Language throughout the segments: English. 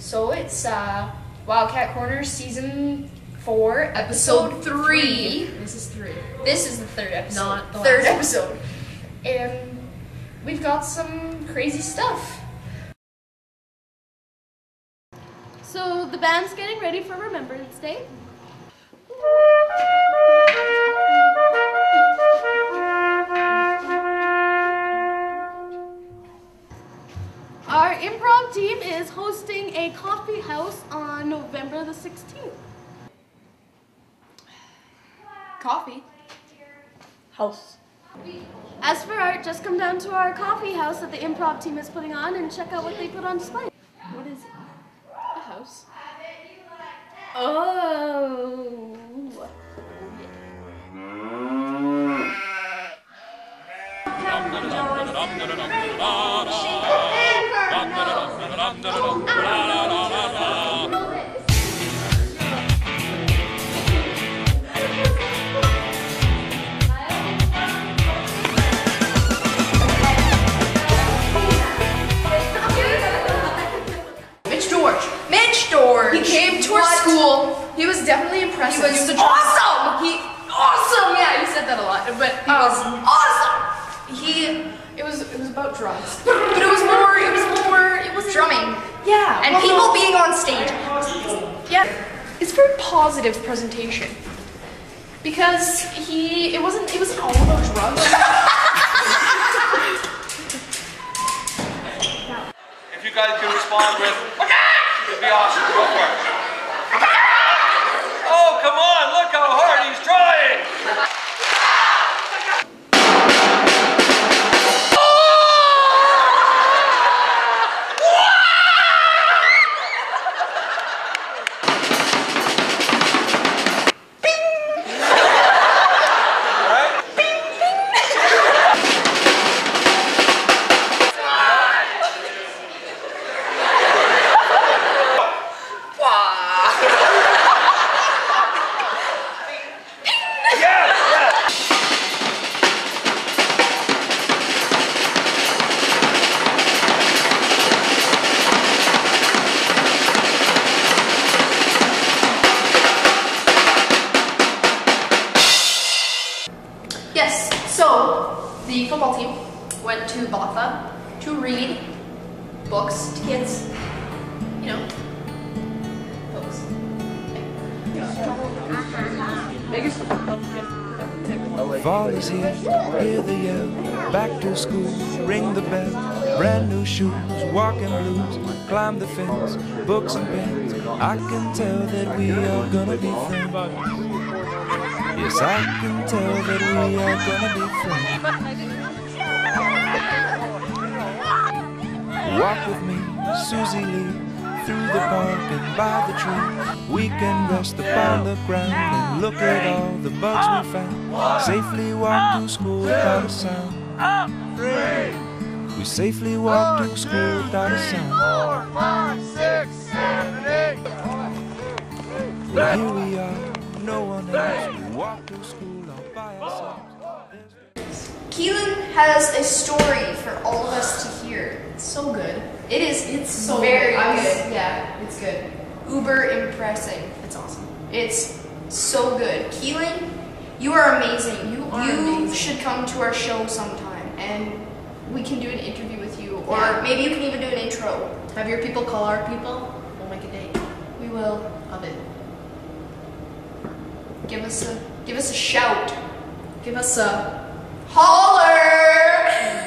So it's Wildcat Corner Season 4, Episode 3. This is 3. This is the third episode. Not the third last episode. And we've got some crazy stuff. So the band's getting ready for Remembrance Day. Our improv team is hosting a coffee house on November the 16th. Coffee. House. As for art, just come down to our coffee house that the improv team is putting on and check out what they put on display. What is it? A house. Oh. Mitch Dorge. He came to our school. He was definitely impressive. He was awesome. Awesome. Yeah, you said that a lot, but he was awesome. It was about drugs, but it was drumming. Yeah, and people being on stage. Yeah, it's a very positive presentation because it wasn't all about drugs. If you guys can respond with, it'd be awesome. Go for it. Oh, come on, look how hard he's trying. Yes, so the football team went to Botha to read books to kids. You know, books. Fall is here, hear the yell, back to school, ring the bell, brand new shoes, walking blues, climb the fence, books and pens, I can tell that we are gonna be friends. Yes, I can tell that we are gonna be friends. Walk with me, Susie Lee, through the park and by the tree. We can rest upon the ground and look at all the bugs we found. Safely walk to school without a sound. We safely walk to school without a sound. 4, 5, 6, 7, 8. Well, here we are, no one else. We walk to school all by ourselves. Keelan has a story for all of us to hear. It's so good. It is. It's so very good. Yeah, it's good. Uber impressing. It's awesome. It's so good. Keelan, you are amazing. You amazing. Should come to our show sometime, and we can do an interview with you, or maybe you can even do an intro. Have your people call our people. We'll make a date. We will. Love it. Give us a shout. Give us a holler.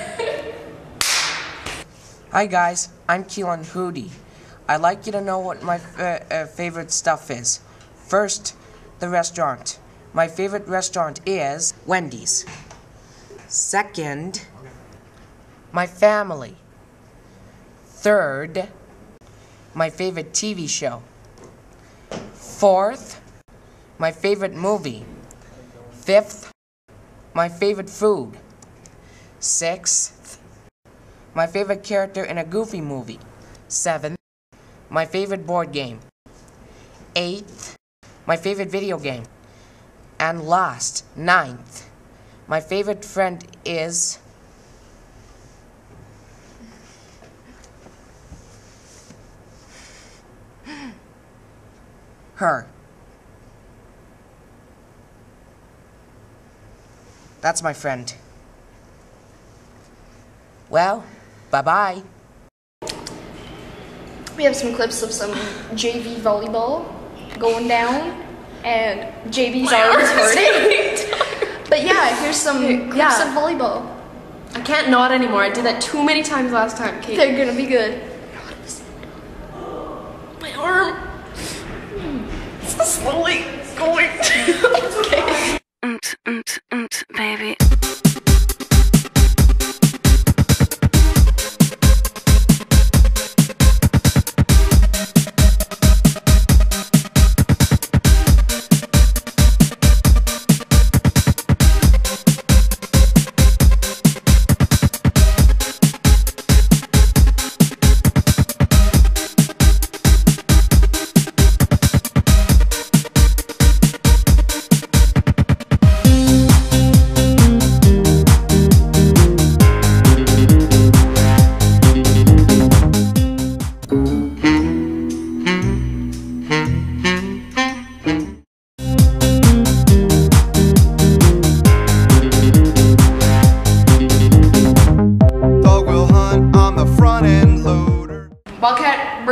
Hi guys, I'm Keelan Hootie. I'd like you to know what my favorite stuff is. First, the restaurant. My favorite restaurant is Wendy's. Second, my family. Third, my favorite TV show. Fourth, my favorite movie. Fifth, my favorite food. Sixth, my favorite character in a Goofy movie. Seventh, my favorite board game. Eighth, my favorite video game. And last, ninth, my favorite friend is... Her. That's my friend. Well, bye-bye. We have some clips of some JV volleyball going down, and JV's arms hurting. But yeah, here's some clips of volleyball. I can't nod anymore. I did that too many times last time, Kate. They're gonna be good. My arm. It's slowly going. It's okay. Baby. Wildcat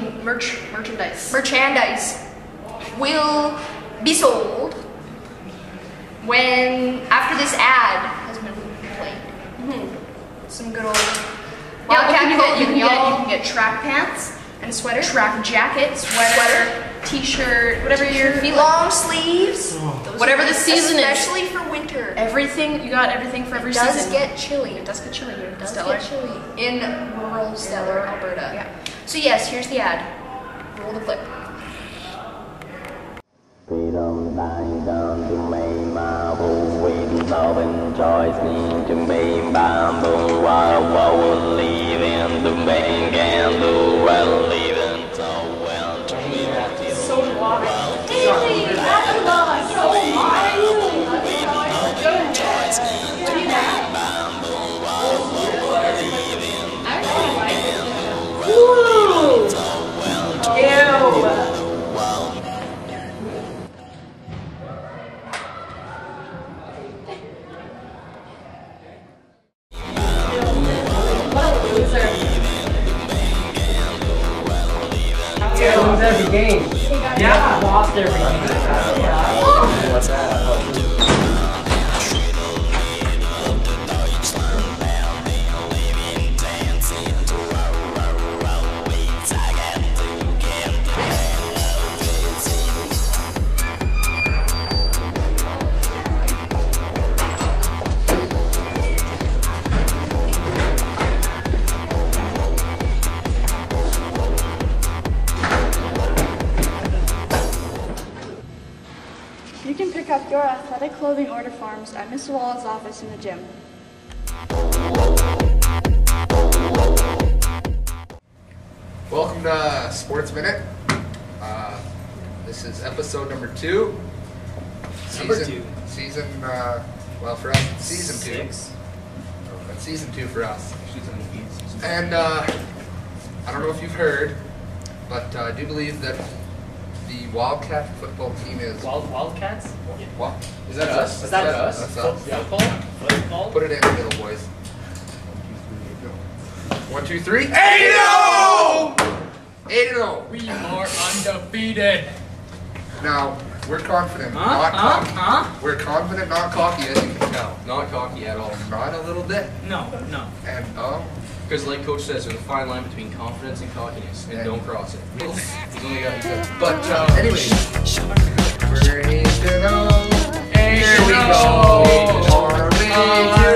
merchandise will be sold when after this ad has been played. Some good old Wildcat. You can get track pants and a sweater, track jacket, sweater, t-shirt, whatever your long sleeves, Whatever the season is. especially for winter. Everything, you got everything for every season. It does get chilly. It does get chilly here. It does get chilly in rural Stellar, Alberta. Yeah. So yes, here's the ad. Roll the clip. Every game. Yeah, lost every game. What's that? You can pick up your athletic clothing order forms at Mr. Wallet's office in the gym. Welcome to Sports Minute. This is episode number 2. Season, well for us, it's season 2. That's season 2 for us. And I don't know if you've heard, but I do believe that the Wildcat Football team is... Wildcats? What? Is that us? Is that us? That's us. Football? Put it in the middle, boys. 1, 2, 3. 8-0! 8-0. We are undefeated. Now, we're confident, not cocky. We're confident, not cocky, as you can tell. Not cocky at all. Not a little bit. No. And, because like Coach says, there's a fine line between confidence and cockiness, and don't cross it. He's only got he but, anyways, we're 8-0. Here we go.